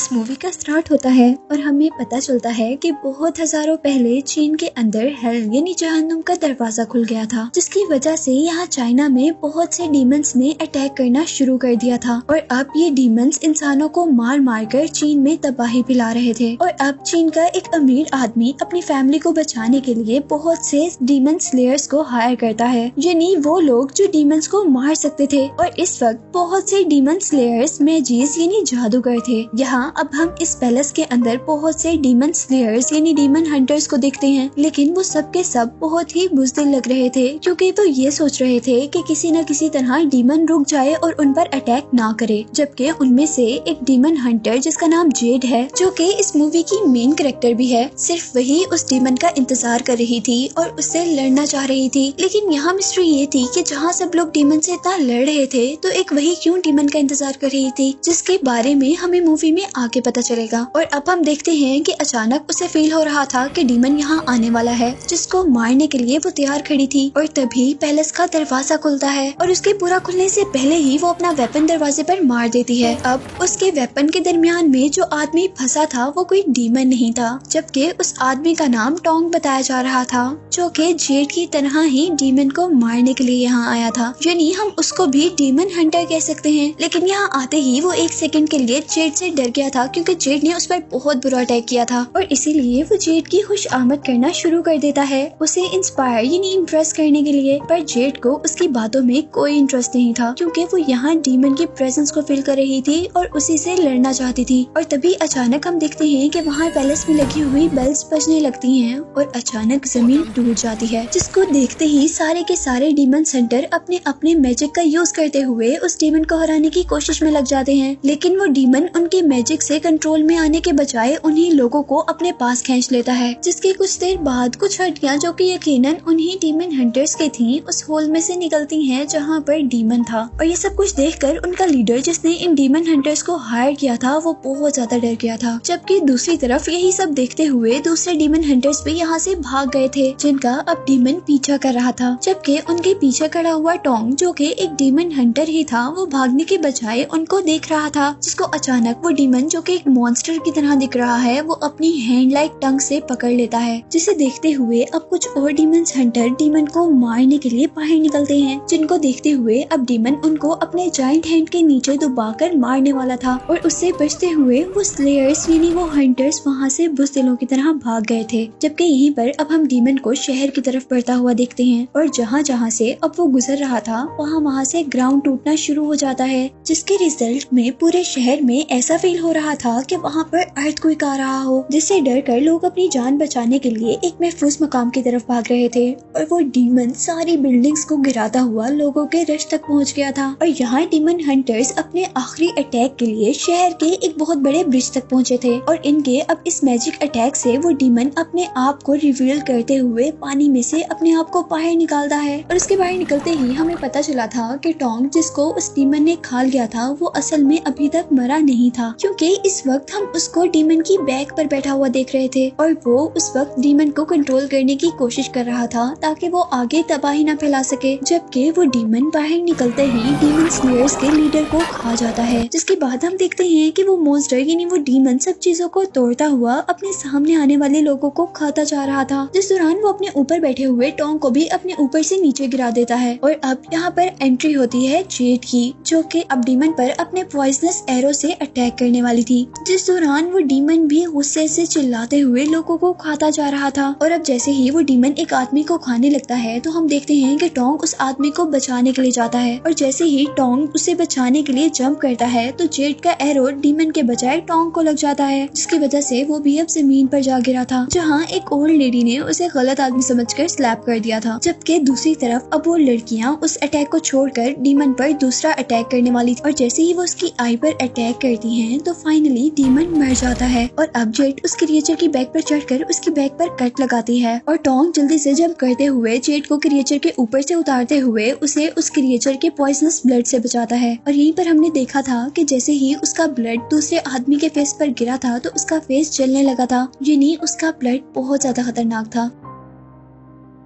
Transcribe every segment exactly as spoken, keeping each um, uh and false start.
इस मूवी का स्टार्ट होता है और हमें पता चलता है कि बहुत हजारों पहले चीन के अंदर हेल यानी जहन्नुम का दरवाजा खुल गया था, जिसकी वजह से यहाँ चाइना में बहुत से डीमंस ने अटैक करना शुरू कर दिया था और अब ये डीमंस इंसानों को मार मार कर चीन में तबाही फैला रहे थे। और अब चीन का एक अमीर आदमी अपनी फैमिली को बचाने के लिए बहुत से डीमन स्लेयर्स को हायर करता है, यानी वो लोग जो डीमंस को मार सकते थे। और इस वक्त बहुत से डीमन स्लेयर्स मैजिस यानी जादूगर थे। यहाँ अब हम इस पैलेस के अंदर बहुत से डीमन स्लेयर्स यानी डीमन हंटर्स को देखते हैं, लेकिन वो सब के सब बहुत ही बुज़दिल लग रहे थे, क्योंकि तो ये सोच रहे थे कि किसी न किसी तरह डीमन रुक जाए और उन पर अटैक ना करे। जबकि उनमें से एक डीमन हंटर जिसका नाम जेड है, जो कि इस मूवी की मेन कैरेक्टर भी है, सिर्फ वही उस डीमन का इंतजार कर रही थी और उससे लड़ना चाह रही थी। लेकिन यहाँ मिस्ट्री ये थी कि जहाँ सब लोग डीमन से इतना लड़ रहे थे तो एक वही क्यों डीमन का इंतजार कर रही थी, जिसके बारे में हमें मूवी में आगे पता चलेगा। और अब हम देखते हैं कि अचानक उसे फील हो रहा था कि डीमन यहाँ आने वाला है, जिसको मारने के लिए वो तैयार खड़ी थी। और तभी पैलेस का दरवाजा खुलता है और उसके पूरा खुलने से पहले ही वो अपना वेपन दरवाजे पर मार देती है। अब उसके वेपन के दरमियान में जो आदमी फंसा था वो कोई डीमन नहीं था, जबकि उस आदमी का नाम टोंग बताया जा रहा था, जो कि जेड की तरह ही डीमन को मारने के लिए यहाँ आया था, यानी हम उसको भी डीमन हंटर कह सकते हैं। लेकिन यहाँ आते ही वो एक सेकंड के लिए जेड से डर गया था, क्योंकि जेड ने उस पर बहुत बुरा अटैक किया था और इसीलिए वो जेड की खुश आमद करना शुरू कर देता है, उसे इंस्पायर यानी इम्प्रेस करने के लिए। पर जेड को उसकी बातों में कोई इंटरेस्ट नहीं था, क्योंकि वो यहाँ डीमन की प्रेजेंस को फील कर रही थी और उसी से लड़ना चाहती थी। और तभी अचानक हम देखते हैं कि वहाँ पैलेस में लगी हुई बेल्स बजने लगती हैं और अचानक जमीन टूट जाती है, जिसको देखते ही सारे के सारे डीमन सेंटर अपने अपने मैजिक का यूज करते हुए उस डीमन को हराने की कोशिश में लग जाते हैं। लेकिन वो डीमन उनके मैजिक से कंट्रोल में आने के बजाय उन्हीं लोगों को अपने पास खींच लेता है, जिसके कुछ देर बाद कुछ हड्डियां जो कि यकीनन उन्हीं डीमन हंटर्स के थी उस होल में से निकलती हैं जहां पर डीमन था। और ये सब कुछ देखकर उनका लीडर जिसने इन डीमन हंटर्स को हायर किया था वो बहुत ज्यादा डर गया था। जबकि दूसरी तरफ यही सब देखते हुए दूसरे डीमन हंटर्स भी यहाँ से भाग गए थे, जिनका अब डीमन पीछा कर रहा था। जबकि उनके पीछे खड़ा हुआ टोंग, जो कि एक डीमन हंटर ही था, वो भागने के बजाय उनको देख रहा था, जिसको अचानक वो डीमन जो कि एक मॉन्स्टर की तरह दिख रहा है वो अपनी हैंड लाइक टंग से पकड़ लेता है। जिसे देखते हुए अब कुछ और डीमन हंटर डीमन को मारने के लिए बाहर निकलते हैं, जिनको देखते हुए अब डीमन उनको अपने जाइंट हैंड के नीचे दबाकर मारने वाला था। और उससे बचते हुए वो स्लेयर्स यानी वो हंटर्स वहाँ से बुज़दिलों की तरह भाग गए थे। जबकि यहीं पर अब हम डीमन को शहर की तरफ बढ़ता हुआ देखते हैं और जहाँ जहाँ से अब वो गुजर रहा था वहाँ वहाँ से ग्राउंड टूटना शुरू हो जाता है, जिसके रिजल्ट में पूरे शहर में ऐसा फील हो रहा था कि वहाँ पर अर्थक्वेक आ रहा हो, जिससे डर कर लोग अपनी जान बचाने के लिए एक महफूज मकाम की तरफ भाग रहे थे। और वो डीमन सारी बिल्डिंग्स को गिराता हुआ लोगों के रश तक पहुँच गया था। और यहाँ डीमन हंटर्स अपने आखिरी अटैक के लिए शहर के एक बहुत बड़े ब्रिज तक पहुँचे थे और इनके अब इस मैजिक अटैक से वो डीमन अपने आप को रिवील करते हुए पानी में से अपने आप को बाहर निकालता है। और उसके बाहर निकलते ही हमें पता चला था कि टोंग जिसको उस डीमन ने खा लिया था वो असल में अभी तक मरा नहीं था, क्योंकि इस वक्त हम उसको डीमन की बैक पर बैठा हुआ देख रहे थे और वो उस वक्त डीमन को कंट्रोल करने की कोशिश कर रहा था ताकि वो आगे तबाही न फैला सके। जबकि वो डीमन बाहर निकलते ही डीमन स्लेयर्स के लीडर को खा जाता है, जिसके बाद हम देखते हैं कि वो मॉन्स्टर यानी वो डीमन सब चीजों को तोड़ता हुआ अपने सामने आने वाले लोगों को खाता जा रहा था, जिस दौरान वो अपने ऊपर बैठे हुए टोंग को भी अपने ऊपर से नीचे गिरा देता है। और अब यहाँ पर एंट्री होती है जेड की, जो कि अब डीमन पर अपने पॉइजनस एरो से अटैक करने वाली थी, जिस दौरान वो डीमन भी गुस्से से चिल्लाते हुए लोगों को खाता जा रहा था। और अब जैसे ही वो डीमन एक आदमी को खाने लगता है तो हम देखते हैं कि टोंग उस आदमी को बचाने के लिए जाता है और जैसे ही टोंग उसे बचाने के लिए जंप करता है तो जेड का एरो डीमन के बजाय टोंग को लग जाता है, जिसकी वजह से वो भी अब जमीन पर जा गिरा था, जहाँ एक ओल्ड लेडी ने उसे गलत आदमी समझकर स्लैप कर दिया था। जबकि दूसरी तरफ अब वो लड़कियां उस अटैक को छोड़कर डीमन पर दूसरा अटैक करने वाली थी और जैसे ही वो उसकी आई पर अटैक करती हैं तो फाइनली डीमन मर जाता है। और अब जेड उस क्रिएचर की बैक पर चढ़कर उसकी बैक पर कट लगाती है और टोंग जल्दी से जंप करते हुए जेड को क्रिएचर के ऊपर से उतारते हुए उसे उस क्रिएचर के पॉइजनस ब्लड से बचाता है। और यहीं पर हमने देखा था कि जैसे ही उसका ब्लड दूसरे आदमी के फेस पर गिरा था तो उसका फेस जलने लगा था, यानी उसका ब्लड बहुत ज्यादा खतरनाक था।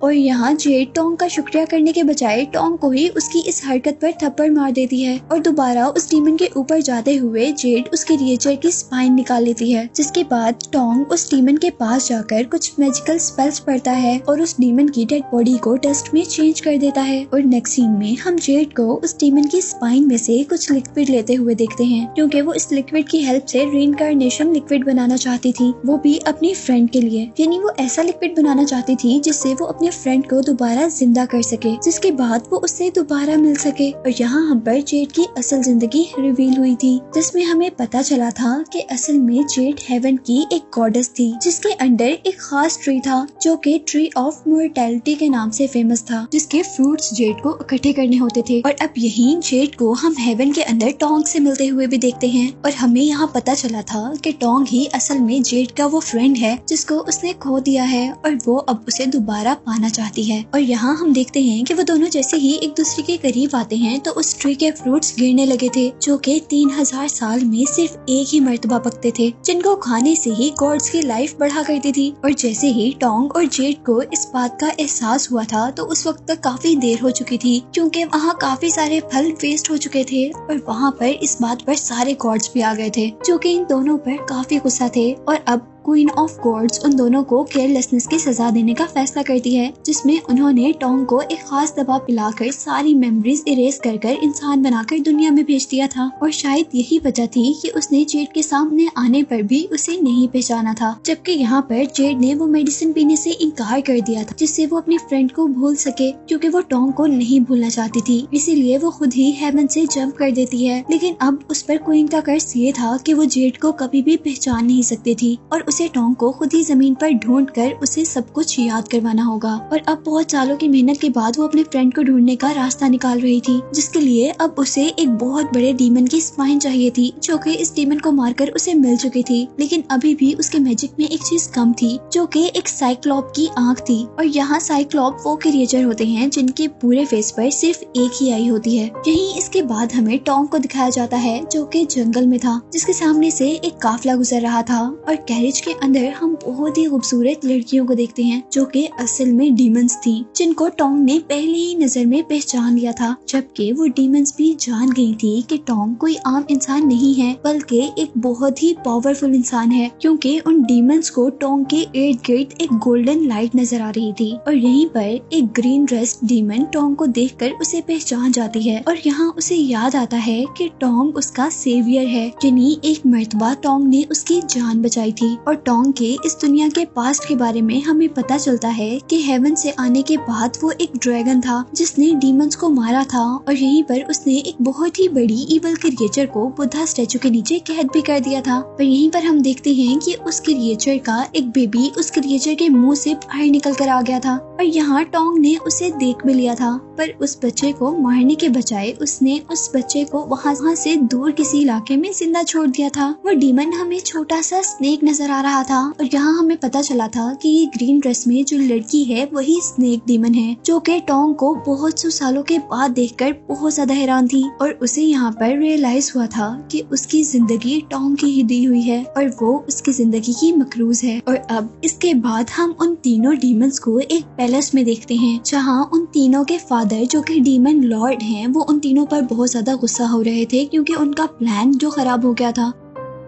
और यहाँ जेड टोंग का शुक्रिया करने के बजाय टोंग को ही उसकी इस हरकत पर थप्पड़ मार देती है और दोबारा उस डीमन के ऊपर जाते हुए जेड उसके क्रिएचर की स्पाइन निकाल लेती है। जिसके बाद टोंग उस डीमन के पास जाकर कुछ मैजिकल स्पेल्स पढ़ता है और उस डीमन की डेड बॉडी को डस्ट में चेंज कर देता है। और नेक्स्ट सीन में हम जेड को उस डीमन की स्पाइन में से कुछ लिक्विड लेते हुए देखते हैं, क्योंकि वो इस लिक्विड की हेल्प से रीइंकार्नेशन लिक्विड बनाना चाहती थी, वो भी अपनी फ्रेंड के लिए। यानी वो ऐसा लिक्विड बनाना चाहती थी जिससे वो अपने फ्रेंड को दोबारा जिंदा कर सके, जिसके बाद वो उससे दोबारा मिल सके। और यहाँ हम पर जेड की असल जिंदगी रिवील हुई थी, जिसमें हमें पता चला था कि असल में जेड हेवन की एक गॉडेस थी, जिसके अंडर एक खास ट्री था जो कि ट्री ऑफ मॉर्टेलिटी के नाम से फेमस था, जिसके फ्रूट्स जेड को इकट्ठे करने होते थे। और अब यही जेड को हम हेवन के अंदर टोंग से मिलते हुए भी देखते हैं और हमें यहाँ पता चला था कि टोंग ही असल में जेड का वो फ्रेंड है जिसको उसने खो दिया है और वो अब उसे दोबारा पाना चाहती है। और यहाँ हम देखते हैं कि वो दोनों जैसे ही एक दूसरे के करीब आते हैं तो उस ट्री के फ्रूट्स गिरने लगे थे, जो कि तीन हजार साल में सिर्फ एक ही मर्तबा पकते थे, जिनको खाने से ही गॉड्स की लाइफ बढ़ा करती थी। और जैसे ही टोंग और जेड को इस बात का एहसास हुआ था तो उस वक्त तक काफी देर हो चुकी थी, क्योंकि वहाँ काफी सारे फल वेस्ट हो चुके थे और वहाँ पर इस बात पर सारे गॉड्स भी आ गए थे, जो कि इन दोनों पर काफी गुस्सा थे। और अब क्वीन ऑफ गॉड्स उन दोनों को केयरलेसनेस की सजा देने का फैसला करती है, जिसमें उन्होंने टोंग को एक खास दवा पिलाकर सारी मेमोरीज इरेज कर कर इंसान बनाकर दुनिया में भेज दिया था। और शायद यही वजह थी कि उसने जेड के सामने आने पर भी उसे नहीं पहचाना था, जबकि यहाँ पर जेड ने वो मेडिसिन पीने से इनकार कर दिया था जिससे वो अपने फ्रेंड को भूल सके, क्योंकि वो टोंग को नहीं भूलना चाहती थी। इसीलिए वो खुद ही हेवन से जंप कर देती है। लेकिन अब उस पर क्वीन का कर्ज ये था कि वो जेड को कभी भी पहचान नहीं सकती थी और उसे टोंग को खुद ही जमीन पर ढूंढ कर उसे सब कुछ याद करवाना होगा। और अब बहुत सालों की मेहनत के बाद वो अपने फ्रेंड को ढूंढने का रास्ता निकाल रही थी, जिसके लिए अब उसे एक बहुत बड़े डीमन की स्पाइन चाहिए थी, जो कि इस डीमन को मारकर उसे मिल चुकी थी। लेकिन अभी भी उसके मैजिक में एक चीज कम थी, जो कि एक साइक्लॉप की आंख थी। और यहाँ साइक्लॉप वो क्रिएचर होते हैं जिनके पूरे फेस पर सिर्फ एक ही आई होती है। यही इसके बाद हमें टोंग को दिखाया जाता है, जो कि जंगल में था, जिसके सामने से एक काफिला गुजर रहा था और कैरेज के अंदर हम बहुत ही खूबसूरत लड़कियों को देखते हैं, जो कि असल में डीमंस थी, जिनको टोंग ने पहले ही नजर में पहचान लिया था। जबकि वो डीमंस भी जान गई थी कि टोंग कोई आम इंसान नहीं है, बल्कि एक बहुत ही पावरफुल इंसान है, क्योंकि उन डीमंस को टोंग के इर्द गिर्द एक गोल्डन लाइट नजर आ रही थी। और यहीं पर एक ग्रीन ड्रेस डीमन टोंग को देखकर उसे पहचान जाती है और यहाँ उसे याद आता है कि टोंग उसका सेवियर है, यानी एक मर्तबा टोंग ने उसकी जान बचाई थी। और टोंग के इस दुनिया के पास्ट के बारे में हमें पता चलता है कि हेवन से आने के बाद वो एक ड्रैगन था जिसने डीमंस को मारा था और यहीं पर उसने एक बहुत ही बड़ी इवल क्रिएचर को बुद्धा स्टैचू के नीचे कैद भी कर दिया था। पर यहीं पर हम देखते हैं कि उस क्रिएचर का एक बेबी उस क्रिएचर के मुंह से बाहर निकल कर आ गया था और यहाँ टोंग ने उसे देख भी लिया था, पर उस बच्चे को मारने के बजाय उसने उस बच्चे को वहाँ वहाँ से दूर किसी इलाके में जिंदा छोड़ दिया था। वो डीमन हमें छोटा सा स्नेक नजर आ रहा था और यहाँ हमें पता चला था कि ये ग्रीन ड्रेस में जो लड़की है वही स्नेक डीमन है, जो कि टोंग को बहुत सौ सालों के बाद देखकर बहुत ज्यादा हैरान थी। और उसे यहाँ पर रियलाइज हुआ था कि उसकी जिंदगी टोंग की ही दी हुई है और वो उसकी जिंदगी की मकरूज है। और अब इसके बाद हम उन तीनों डीमंस को एक पैलेस में देखते हैं, जहाँ उन तीनों के फादर जो कि डीमन लॉर्ड हैं, वो उन तीनों पर बहुत ज्यादा गुस्सा हो रहे थे, क्योंकि उनका प्लान जो खराब हो गया था।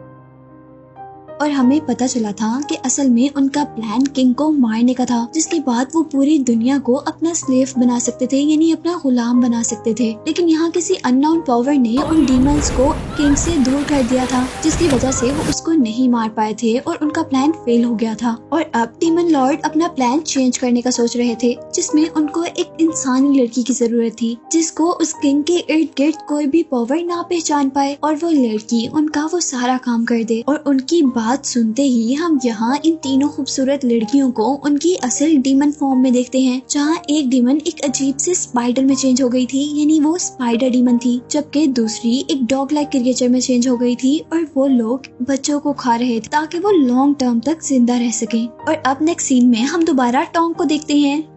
और हमें पता चला था कि असल में उनका प्लान किंग को मारने का था, जिसके बाद वो पूरी दुनिया को अपना स्लेव बना सकते थे, यानी अपना गुलाम बना सकते थे। लेकिन यहाँ किसी अननोन पावर ने उन डीमंस को किंग से दूर कर दिया था, जिसकी वजह से वो उसको नहीं मार पाए थे और उनका प्लान फेल हो गया था। और अब डीमन लॉर्ड अपना प्लान चेंज करने का सोच रहे थे, जिसमें उनको एक इंसानी लड़की की जरूरत थी, जिसको उस किंग के इर्द गिर्द कोई भी पावर ना पहचान पाए और वो लड़की उनका वो सारा काम कर दे। और उनकी बात सुनते ही हम यहाँ इन तीनों खूबसूरत लड़कियों को उनकी असल डीमन फॉर्म में देखते हैं, जहाँ एक डीमन एक अजीब से स्पाइडर में चेंज हो गई थी, यानी वो स्पाइडर डीमन थी, जबकि दूसरी एक डॉग लाइक क्रिएचर में चेंज हो गई थी और वो लोग बच्चों को खा रहे थे ताकि वो लॉन्ग टर्म तक जिंदा रह सके। और अब नेक्स्ट सीन में हम दोबारा टोंग को देखते हैं,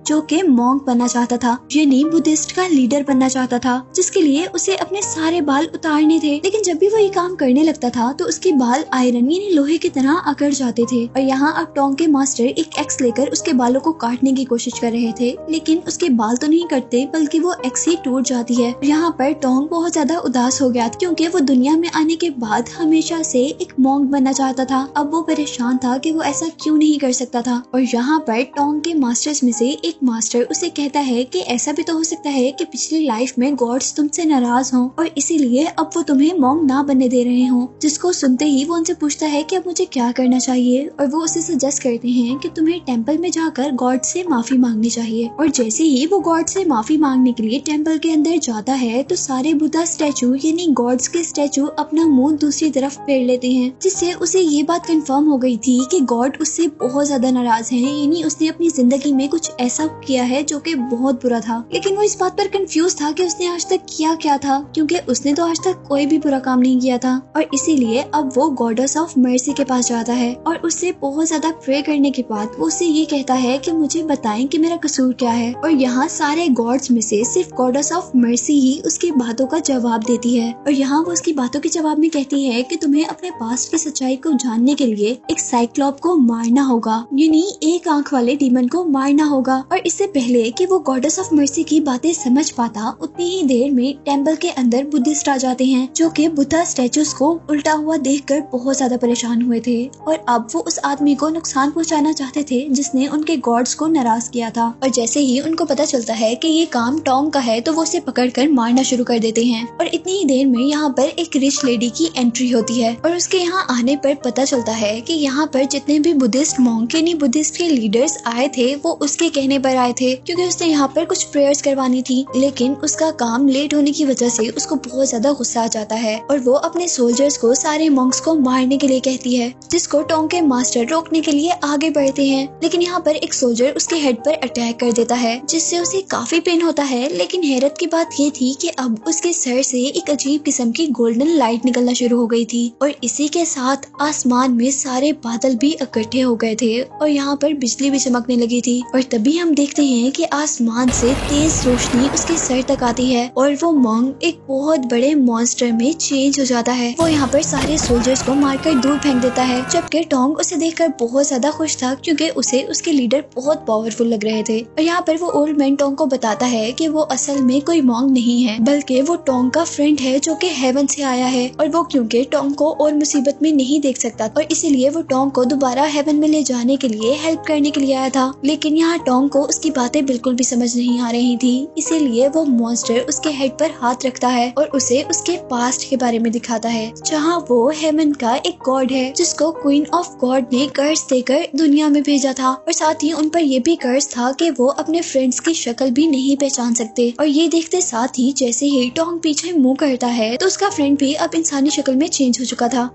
जो कि मॉन्क बनना चाहता था, यानी बुद्धिस्ट का लीडर बनना चाहता था, जिसके लिए उसे अपने सारे बाल उतारने थे। लेकिन जब भी वो ये काम करने लगता था तो उसके बाल आयरन यानी लोहे की तरह अकड़ जाते थे। और यहाँ अब टोंग के मास्टर एक एक्स लेकर उसके बालों को काटने की कोशिश कर रहे थे, लेकिन उसके बाल तो नहीं कटते बल्कि वो एक्स ही टूट जाती है। यहाँ पर टोंग बहुत ज्यादा उदास हो गया क्योंकि वो दुनिया में आने के बाद हमेशा से एक मॉन्क बनना चाहता था। अब वो परेशान था कि वो ऐसा क्यों नहीं कर सकता था। और यहाँ पर टोंग के मास्टर्स में से एक मास्टर उसे कहता है कि ऐसा भी तो हो सकता है कि पिछली लाइफ में गॉड्स तुमसे नाराज हों और इसीलिए अब वो तुम्हें मॉन्क ना बनने दे रहे हों। जिसको सुनते ही वो उनसे पूछता है कि अब मुझे क्या करना चाहिए, और वो उसे सजेस्ट करते हैं कि तुम्हें टेंपल में जाकर गॉड से माफी मांगनी चाहिए। और जैसे ही वो गॉड से माफी मांगने के लिए टेंपल के अंदर जाता है तो सारे बुद्धा स्टैचू यानी गॉड्स के स्टैचू अपना मुंह दूसरी तरफ फेर लेते हैं, जिससे उसे ये बात कंफर्म हो गई थी कि गॉड उससे बहुत ज्यादा नाराज हैं, यानी उसने अपनी जिंदगी में कुछ ऐसा किया है जो कि बहुत बुरा था। लेकिन वो इस बात पर कंफ्यूज था कि उसने आज तक किया क्या था, क्योंकि उसने तो आज तक कोई भी बुरा काम नहीं किया था। और इसीलिए अब वो गॉडेस ऑफ मर्सी के पास जाता है और उससे बहुत ज्यादा प्रे करने के बाद वो उससे ये कहता है कि मुझे बताएं कि मेरा कसूर क्या है। और यहाँ सारे गॉड्स में से सिर्फ गॉडेस ऑफ मर्सी ही उसकी बातों का जवाब देती है। और यहाँ वो उसकी बातों के जवाब में कहती है कि तुम्हें अपने पास्ट की सच्चाई को जानने के लिए एक साइक्लॉप को मारना होगा, यानी एक आंख वाले डीमन को मारना होगा। और इससे पहले कि वो गॉडेस ऑफ मर्सी की बातें समझ पाता उतनी ही देर में टेंपल के अंदर बुद्धिस्ट आ जाते हैं, जो कि बुद्धा स्टैचूज को उल्टा हुआ देखकर बहुत ज्यादा परेशान हुए थे। और अब वो उस आदमी को नुकसान पहुंचाना चाहते थे जिसने उनके गॉड्स को नाराज किया था। और जैसे ही उनको पता चलता है कि ये काम टॉम का है तो वो उसे पकड़कर मारना शुरू कर देते हैं। और इतनी ही देर में यहाँ पर एक रिच लेडी की एंट्री होती है और उसके यहाँ आने पर पता चलता है कि यहाँ पर जितने भी बुद्धिस्ट मॉन्क यानी बुद्धिस्ट के लीडर्स आए थे वो उसके कहने पर आए थे, क्योंकि उसने यहाँ पर कुछ प्रेयर्स करवानी थी। लेकिन उसका काम लेट होने की वजह से उसको बहुत ज्यादा गुस्सा आ जाता है और वो अपने सोल्जर्स को सारे मॉन्क्स को मारने के लिए कहती है, जिसको टोंग के मास्टर रोकने के लिए आगे बढ़ते हैं। लेकिन यहाँ पर एक सोल्जर उसके हेड पर अटैक कर देता है, जिससे उसे काफी पेन होता है। लेकिन हैरत की बात ये थी कि अब उसके सर से एक अजीब किस्म की गोल्डन लाइट निकलना शुरू हो गई थी और इसी के साथ आसमान में सारे बादल भी इकट्ठे हो गए थे और यहाँ पर बिजली भी चमकने लगी थी। और तभी हम देखते हैं कि आसमान से तेज रोशनी उसके सर तक आती है और वो मॉन्क एक बहुत बड़े मॉन्स्टर में चेंज हो जाता है। वो यहाँ पर सारे सोल्जर्स को मारकर दूर फेंक देता है, जबकि टोंग उसे देखकर बहुत ज्यादा खुश था क्योंकि उसे उसके लीडर बहुत पावरफुल लग रहे थे। और यहाँ पर वो ओल्ड मैन टोंग को बताता है कि वो असल में कोई मॉन्क नहीं है, बल्कि वो टोंग का फ्रेंड है जो कि हेवन से आया है। और वो क्योंकि टोंग को और मुसीबत में नहीं देख सकता और इसीलिए वो टोंग को दोबारा हेवन में ले जाने के लिए हेल्प करने के लिए आया था। लेकिन यहाँ टोंग को उसकी बातें बिल्कुल भी समझ नहीं आ रही थी, इसीलिए वो मॉन्स्टर उसके हेड पर हाथ रखता है और उसे उसके पास्ट के बारे में दिखाता है, जहाँ वो हेवन का एक गॉड है जिसको क्वीन ऑफ गॉड ने कर्ज देकर दुनिया में भेजा था। और साथ ही उन पर यह भी कर्ज था कि वो अपने फ्रेंड्स की शक्ल भी नहीं पहचान सकते। और ये देखते साथ ही जैसे ही टोंग पीछे मुंह करता है तो उसका फ्रेंड भी अब इंसानी शक्ल में चेंज हो चुका था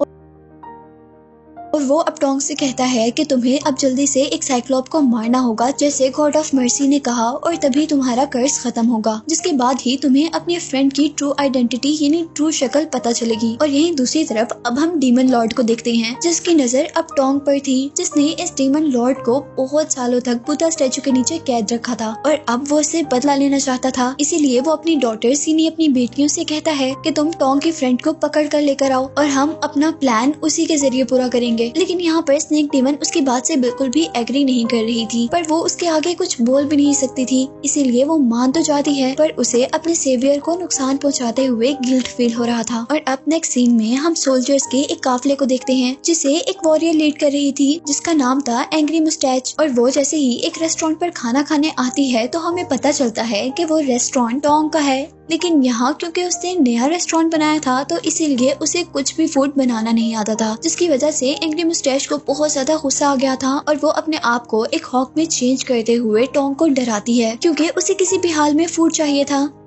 और वो अब टोंग से कहता है कि तुम्हें अब जल्दी से एक साइक्लोप को मारना होगा जैसे गॉड ऑफ मर्सी ने कहा, और तभी तुम्हारा कर्ज खत्म होगा, जिसके बाद ही तुम्हें अपने फ्रेंड की ट्रू आइडेंटिटी यानी ट्रू शक्ल पता चलेगी। और यहीं दूसरी तरफ अब हम डीमन लॉर्ड को देखते हैं, जिसकी नजर अब टोंग पर थी, जिसने इस डीमन लॉर्ड को बहुत सालों तक बुद्धा स्टैचू के नीचे कैद रखा था और अब वो उससे बदला लेना चाहता था। इसीलिए वो अपनी डॉटर्स यानी अपनी बेटियों से कहता है कि तुम टोंग के फ्रेंड को पकड़ कर लेकर आओ और हम अपना प्लान उसी के जरिए पूरा करेंगे। लेकिन यहाँ पर स्नेक डीमन उसकी बात से बिल्कुल भी एग्री नहीं कर रही थी, पर वो उसके आगे कुछ बोल भी नहीं सकती थी, इसीलिए वो मान तो जाती है पर उसे अपने सेवियर को नुकसान पहुंचाते हुए गिल्ट फील हो रहा था। और अब नेक्स्ट सीन में हम सोल्जर्स के एक काफिले को देखते हैं जिसे एक वॉरियर लीड कर रही थी, जिसका नाम था एंग्री मुस्टैच। और वो जैसे ही एक रेस्टोरेंट पर खाना खाने आती है तो हमें पता चलता है कि वो रेस्टोरेंट टोंग का है। लेकिन यहाँ क्योंकि उसने नया रेस्टोरेंट बनाया था तो इसीलिए उसे कुछ भी फूड बनाना नहीं आता था, जिसकी वजह से एंग्री मुस्टैच को बहुत ज्यादा गुस्सा आ गया था और वो अपने आप को एक हॉक में चेंज करते हुए टोंग को डराती है, क्योंकि उसे किसी भी हाल में फूड चाहिए था।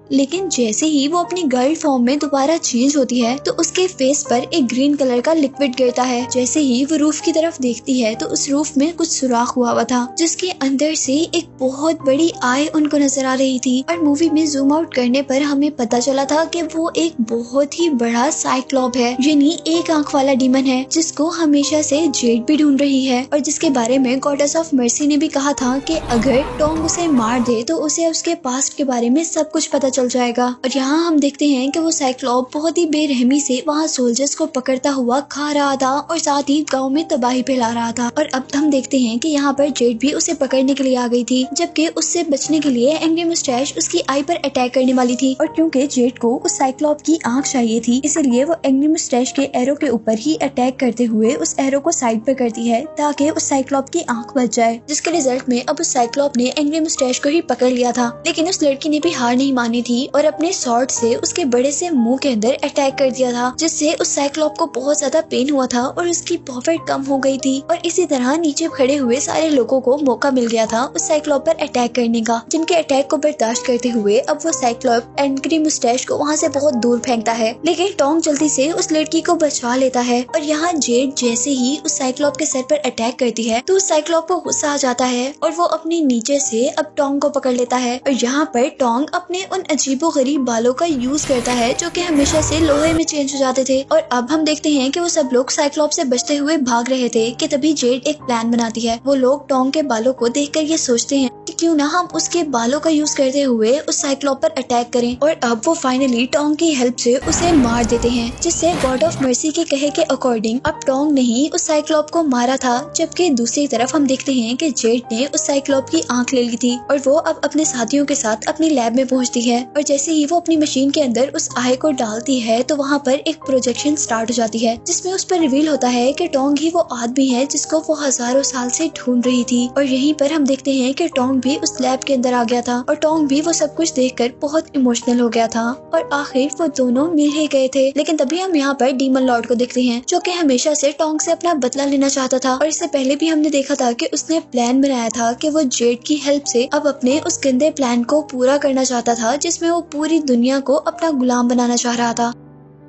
लेकिन जैसे ही वो अपनी गर्ल फॉर्म में दोबारा चेंज होती है तो उसके फेस पर एक ग्रीन कलर का लिक्विड गिरता है। जैसे ही वो रूफ की तरफ देखती है तो उस रूफ में कुछ सुराख हुआ हुआ था जिसके अंदर से एक बहुत बड़ी आई उनको नजर आ रही थी। और मूवी में जूम आउट करने पर हमें पता चला था कि वो एक बहुत ही बड़ा साइक्लॉप है, यानी एक आंख वाला डीमन है जिसको हमेशा से जेड भी ढूंढ रही है और जिसके बारे में गॉडेस ऑफ मर्सी ने भी कहा था कि अगर टोंग उसे मार दे तो उसे उसके पास्ट के बारे में सब कुछ पता चल जाएगा। और यहाँ हम देखते हैं कि वो साइक्लॉप बहुत ही बेरहमी से वहाँ सोल्जर्स को पकड़ता हुआ खा रहा था और साथ ही गाँव में तबाही फैला रहा था। और अब हम देखते हैं कि यहाँ पर जेड भी उसे पकड़ने के लिए आ गई थी, जबकि उससे बचने के लिए एंग्री मुस्टैच उसकी आई पर अटैक करने वाली थी। और क्योंकि जेड को उस साइक्लॉप की आंख चाहिए थी इसलिए वो एंग्री मुस्टैच के एरो के ऊपर ही अटैक करते हुए उस एरो को साइड पर करती है ताकि उस साइक्लॉप की आंख बच जाए, जिसके रिजल्ट में अब उस साइक्लॉप ने एंग्री मुस्टैच को ही पकड़ लिया था। लेकिन उस लड़की ने भी हार नहीं मानी थी और अपने स्वॉर्ड से उसके बड़े से मुंह के अंदर अटैक कर दिया था, जिससे उस साइक्लॉप को बहुत ज्यादा पेन हुआ था और उसकी पावर कम हो गई थी। और इसी तरह नीचे खड़े हुए सारे लोगों को मौका मिल गया था उस साइक्लॉप पर अटैक करने का, जिनके अटैक को बर्दाश्त करते हुए अब वो साइक्लॉप एंग्री मुस्टैच को वहाँ से बहुत दूर फेंकता है। लेकिन टोंग जल्दी से उस लड़की को बचा लेता है और यहाँ जेड जैसे ही उस साइक्लॉप के सर पर अटैक करती है तो उस साइक्लॉप को गुस्सा आ जाता है और वो अपने नीचे से अब टोंग को पकड़ लेता है। और यहाँ पर टोंग अपने उन अजीबो गरीब बालों का यूज करता है जो कि हमेशा से लोहे में चेंज हो जाते थे। और अब हम देखते हैं कि वो सब लोग साइक्लॉप से बचते हुए भाग रहे थे कि तभी जेड एक प्लान बनाती है। वो लोग टोंग के बालों को देखकर ये सोचते हैं कि क्यों ना हम उसके बालों का यूज करते हुए उस साइक्लॉप पर अटैक करें। और अब वो फाइनली टोंग की हेल्प से उसे मार देते हैं, जिससे गॉड ऑफ मर्सी के कहे के अकॉर्डिंग अब टोंग ने ही उस साइक्लॉप को मारा था। जबकि दूसरी तरफ हम देखते हैं कि जेड ने उस साइक्लॉप की आंख ले ली थी और वो अब अपने साथियों के साथ अपनी लैब में पहुंचती है। और जैसे ही वो अपनी मशीन के अंदर उस आई को डालती है तो वहाँ पर एक प्रोजेक्शन स्टार्ट हो जाती है, जिसमें उस पर रिवील होता है कि टोंग ही वो आदमी है जिसको वो हजारों साल से ढूंढ रही थी। और यहीं पर हम देखते हैं कि टोंग भी उस लैब के अंदर आ गया था और टोंग भी वो सब कुछ देखकर बहुत इमोशनल हो गया था और आखिर वो दोनों मिल ही गए थे। लेकिन तभी हम यहाँ पर डीमन लॉर्ड को देखते हैं जो कि हमेशा से टोंग से अपना बदला लेना चाहता था। और इससे पहले भी हमने देखा था कि उसने प्लान बनाया था कि वो जेड की हेल्प से अब अपने उस गंदे प्लान को पूरा करना चाहता था, जिसमें वो पूरी दुनिया को अपना गुलाम बनाना चाह रहा था।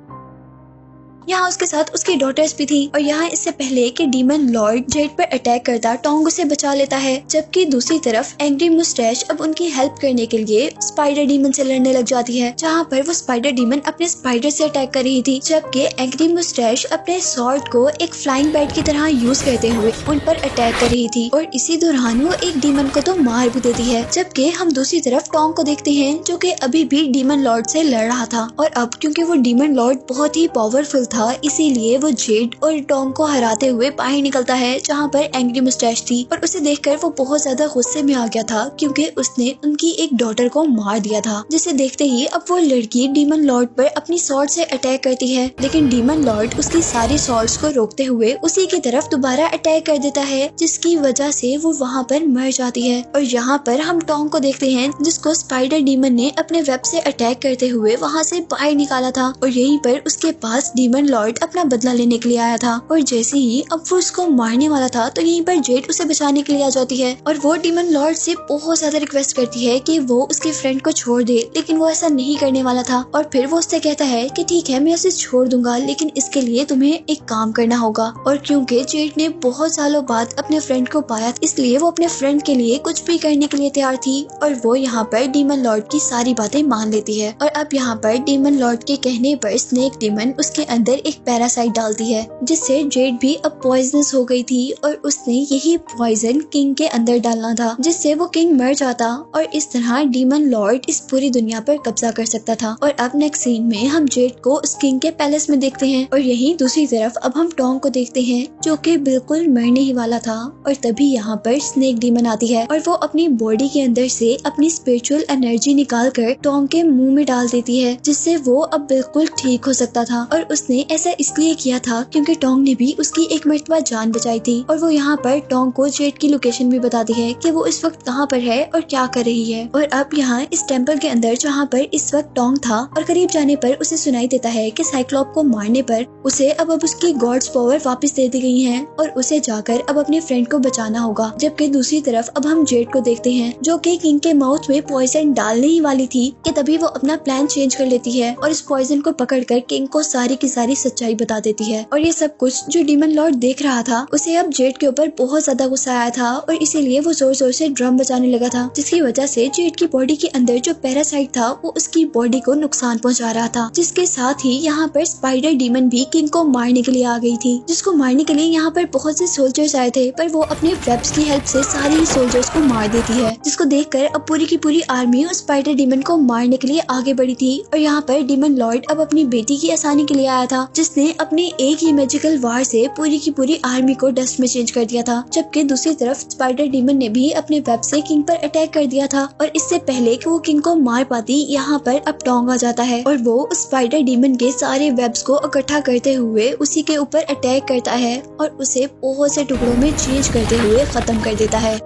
यहाँ उसके साथ उसकी डॉटर्स भी थी। और यहाँ इससे पहले कि डीमन लॉर्ड जेड पर अटैक करता टोंग उसे बचा लेता है, जबकि दूसरी तरफ एंग्री मुस्टैच अब उनकी हेल्प करने के लिए स्पाइडर डीमन से लड़ने लग जाती है, जहाँ पर वो स्पाइडर डीमन अपने स्पाइडर से अटैक कर रही थी, जबकि एंग्री मुस्टैच अपने स्वॉर्ड को एक फ्लाइंग बैट की तरह यूज करते हुए उन पर अटैक कर रही थी। और इसी दौरान वो एक डीमन को तो मार भी देती है। जबकि हम दूसरी तरफ टोंग को देखते हैं जो कि अभी भी डीमन लॉर्ड से लड़ रहा था और अब क्योंकि वो डीमन लॉर्ड बहुत ही पावरफुल था इसीलिए वो जेड और टोंग को हराते हुए बाहर निकलता है जहाँ पर एंग्री मुस्टैच थी। और उसे देखकर वो बहुत ज्यादा गुस्से में आ गया था क्योंकि उसने उनकी एक डॉटर को मार दिया था, जिसे देखते ही अब वो लड़की डीमन लॉर्ड पर अपनी स्वॉर्ड से अटैक करती है। लेकिन डीमन लॉर्ड उसकी सारी स्वॉर्ड्स को रोकते हुए उसी की तरफ दोबारा अटैक कर देता है, जिसकी वजह से वो वहाँ पर मर जाती है। और यहाँ पर हम टोंग को देखते हैं जिसको स्पाइडर डीमन ने अपने वेब से अटैक करते हुए वहाँ से बाहर निकाला था और यहीं पर उसके पास डीमन लॉर्ड अपना बदला लेने के लिए आया था। और जैसे ही अब वो उसको मारने वाला था तो यहीं पर जेड उसे बचाने के लिए आ जाती है और वो डीमन लॉर्ड से बहुत ज्यादा रिक्वेस्ट करती है कि वो उसके फ्रेंड को छोड़ दे, लेकिन वो ऐसा नहीं करने वाला था। और फिर वो उससे कहता है कि ठीक है मैं उसे छोड़ दूंगा, लेकिन इसके लिए तुम्हें एक काम करना होगा। और क्योंकि जेड ने बहुत सालों बाद अपने फ्रेंड को पाया इसलिए वो अपने फ्रेंड के लिए कुछ भी करने के लिए तैयार थी और वो यहाँ पर डीमन लॉर्ड की सारी बातें मान लेती है। और अब यहाँ पर डीमन लॉर्ड के कहने पर स्नेक डीमन उसके अंदर एक पैरासाइट डालती है, जिससे जेड भी अब पॉइजनस हो गई थी और उसने यही पॉइजन किंग के अंदर डालना था, जिससे वो किंग मर जाता और इस तरह डीमन लॉर्ड इस पूरी दुनिया पर कब्जा कर सकता था। और अब नेक्स्ट सीन में हम जेड को उस किंग के पैलेस में देखते हैं और यही दूसरी तरफ अब हम टोंग को देखते हैं जो कि बिल्कुल मरने ही वाला था। और तभी यहाँ पर स्नेक डीमन आती है और वो अपनी बॉडी के अंदर से अपनी स्पिरिचुअल एनर्जी निकाल कर टोंग के मुंह में डाल देती है, जिससे वो अब बिल्कुल ठीक हो सकता था। और उसने ऐसा इसलिए किया था क्योंकि टोंग ने भी उसकी एक मर्तबा जान बचाई थी और वो यहाँ पर टोंग को जेड की लोकेशन भी बताती है कि वो इस वक्त कहाँ पर है और क्या कर रही है। और अब यहाँ इस टेम्पल के अंदर जहाँ पर इस वक्त टोंग था और करीब जाने पर उसे सुनाई देता है कि साइक्लोप को मारने पर उसे अब अब उसकी गॉड्स पावर वापस दे दी गई है और उसे जाकर अब अपने फ्रेंड को बचाना होगा। जबकि दूसरी तरफ अब हम जेड को देखते हैं जो कि किंग के माउथ में पॉइजन डालने ही वाली थी कि तभी वो अपना प्लान चेंज कर लेती है और इस पॉइजन को पकड़कर किंग को सारी की सारी सच्चाई बता देती है। और ये सब कुछ जो डीमन लॉर्ड देख रहा था उसे अब जेड के ऊपर बहुत ज्यादा गुस्सा आया था और इसीलिए वो जोर जोर से ड्रम बजाने लगा था, जिसकी वजह से जेड की बॉडी के अंदर जो पैरासाइट था वो उसकी बॉडी को नुकसान पहुंचा रहा था। जिसके साथ ही यहाँ पर स्पाइडर डीमन भी किंग को मारने के लिए आ गई थी, जिसको मारने के लिए यहाँ पर बहुत से सोल्जर्स आए थे, पर वो अपने वेब्स की हेल्प से सारे ही सोल्जर्स को मार देती है। जिसको देखकर अब पूरी की पूरी आर्मी उस स्पाइडर डीमन को मारने के लिए आगे बढ़ी थी। और यहाँ पर डीमन लॉर्ड अब अपनी बेटी की आसानी के लिए आया था, जिसने अपने एक ही मैजिकल वार से पूरी की पूरी आर्मी को डस्ट में चेंज कर दिया था। जबकि दूसरी तरफ स्पाइडर डीमन ने भी अपने वेब से किंग पर अटैक कर दिया था और इससे पहले कि वो किंग को मार पाती यहाँ पर अब टोंग आ जाता है और वो उस स्पाइडर डीमन के सारे वेब्स को इकट्ठा करते हुए उसी के ऊपर अटैक करता है और उसे बहुत से टुकड़ों में चेंज करते हुए खत्म कर देता है।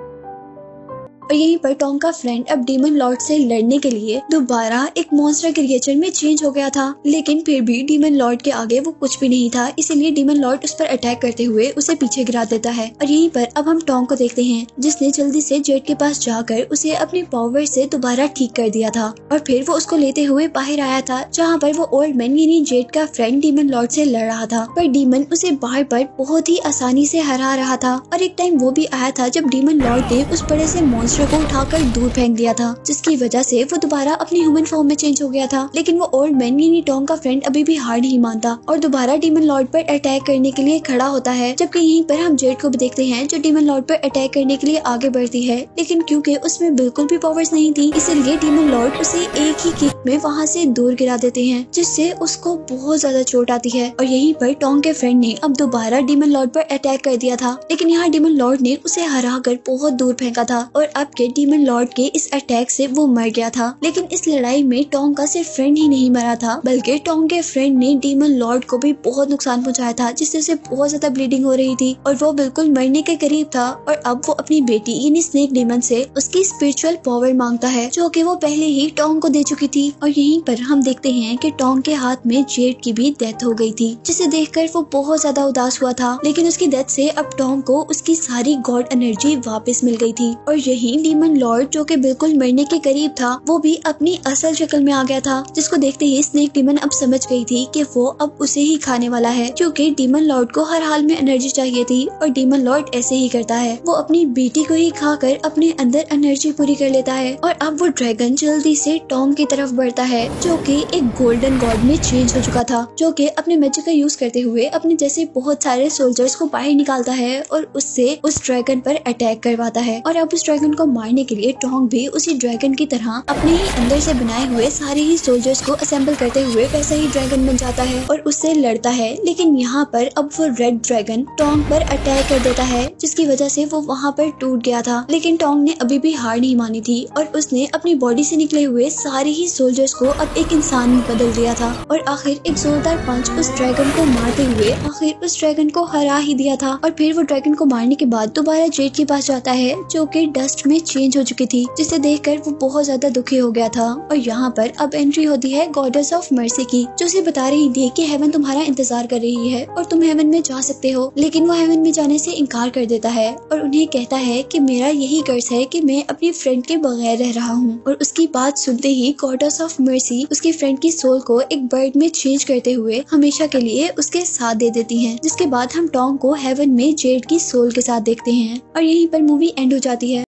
और यहीं पर टोंग का फ्रेंड अब डीमन लॉर्ड से लड़ने के लिए दोबारा एक मॉन्स्टर क्रिएचर में चेंज हो गया था, लेकिन फिर भी डीमन लॉर्ड के आगे वो कुछ भी नहीं था। इसीलिए डीमन लॉर्ड उस पर अटैक करते हुए उसे पीछे गिरा देता है। और यहीं पर अब हम टोंग को देखते हैं जिसने जल्दी से जेड के पास जाकर उसे अपनी पावर से दोबारा ठीक कर दिया था और फिर वो उसको लेते हुए बाहर आया था, जहाँ पर वो ओल्ड मैन यानी जेड का फ्रेंड डीमन लॉर्ड से लड़ रहा था। पर डीमन उसे बार बार बहुत ही आसानी से हरा रहा था। और एक टाइम वो भी आया था जब डीमन लॉर्ड ने उस बड़े से मॉन्स्टर को उठाकर दूर फेंक दिया था, जिसकी वजह से वो दोबारा अपनी ह्यूमन फॉर्म में चेंज हो गया था। लेकिन वो ओल्ड मैन यानी टोंग का फ्रेंड अभी भी हार नहीं मानता और दोबारा डीमन लॉर्ड पर अटैक करने के लिए खड़ा होता है। जबकि यहीं पर हम जेड को भी देखते हैं जो डीमन लॉर्ड पर अटैक करने के लिए आगे बढ़ती है, लेकिन क्योंकि उसमें बिल्कुल भी पावर्स नहीं थी इसलिए डीमन लॉर्ड उसे एक ही किक में वहाँ से दूर गिरा देते हैं, जिससे उसको बहुत ज्यादा चोट आती है। और यहीं पर टोंग के फ्रेंड ने अब दोबारा डीमन लॉर्ड पर अटैक कर दिया था, लेकिन यहाँ डीमन लॉर्ड ने उसे हरा कर बहुत दूर फेंका था और अब के डीमन लॉर्ड के इस अटैक से वो मर गया था। लेकिन इस लड़ाई में टोंग का सिर्फ फ्रेंड ही नहीं मरा था, बल्कि टोंग के फ्रेंड ने डीमन लॉर्ड को भी बहुत नुकसान पहुंचाया था, जिससे उसे बहुत ज्यादा ब्लीडिंग हो रही थी और वो बिल्कुल मरने के करीब था। और अब वो अपनी बेटी यानी स्नेक डीमन से उसकी स्पिरिचुअल पावर मांगता है, जो कि वो पहले ही टोंग को दे चुकी थी। और यहीं पर हम देखते हैं कि टोंग के हाथ में जेड की भी डेथ हो गई थी, जिसे देखकर वो बहुत ज्यादा उदास हुआ था। लेकिन उसकी डेथ से अब टोंग को उसकी सारी गॉड एनर्जी वापस मिल गई थी। और यही डीमन लॉर्ड जो कि बिल्कुल मरने के करीब था वो भी अपनी असल शक्ल में आ गया था, जिसको देखते ही स्नेक डीमन अब समझ गई थी कि वो अब उसे ही खाने वाला है, क्योंकि डीमन लॉर्ड को हर हाल में एनर्जी चाहिए थी और डीमन लॉर्ड ऐसे ही करता है, वो अपनी बेटी को ही खाकर अपने अंदर एनर्जी पूरी कर लेता है। और अब वो ड्रैगन जल्दी से टोंग की तरफ बढ़ता है, जो कि एक गोल्डन गॉड में चेंज हो चुका था, जो कि अपने मैजिक का यूज करते हुए अपने जैसे बहुत सारे सोल्जर्स को बाहर निकालता है और उससे उस ड्रैगन पर अटैक करवाता है। और अब उस ड्रैगन को मारने के लिए टोंग भी उसी ड्रैगन की तरह अपने ही अंदर से बनाए हुए सारे ही सोल्जर्स को असेंबल करते हुए वैसा ही ड्रैगन बन जाता है और उससे लड़ता है। लेकिन यहाँ पर अब वो रेड ड्रैगन टोंग पर अटैक कर देता है, जिसकी वजह से वो वहाँ पर टूट गया था। लेकिन टोंग ने अभी भी हार नहीं मानी थी और उसने अपनी बॉडी से निकले हुए सारे ही सोल्जर्स को अब एक इंसान में बदल दिया था और आखिर एक जोरदार पंच उस ड्रैगन को मारते हुए आखिर उस ड्रैगन को हरा ही दिया था। और फिर वो ड्रैगन को मारने के बाद दोबारा जेड के पास जाता है, जो कि डस्ट में चेंज हो चुकी थी, जिसे देखकर वो बहुत ज्यादा दुखी हो गया था। और यहाँ पर अब एंट्री होती है गॉडेस ऑफ मर्सी की, जो उसे बता रही थी कि हेवन तुम्हारा इंतजार कर रही है और तुम हेवन में जा सकते हो। लेकिन वो हेवन में जाने से इनकार कर देता है और उन्हें कहता है कि मेरा यही कर्ज है कि मैं अपनी फ्रेंड के बगैर रह रहा हूँ। और उसकी बात सुनते ही गॉडेस ऑफ मर्सी उसकी फ्रेंड की सोल को एक बर्ड में चेंज करते हुए हमेशा के लिए उसके साथ दे देती है, जिसके बाद हम टोंग को हेवन में जेड की सोल के साथ देखते हैं और यहीं पर मूवी एंड हो जाती है।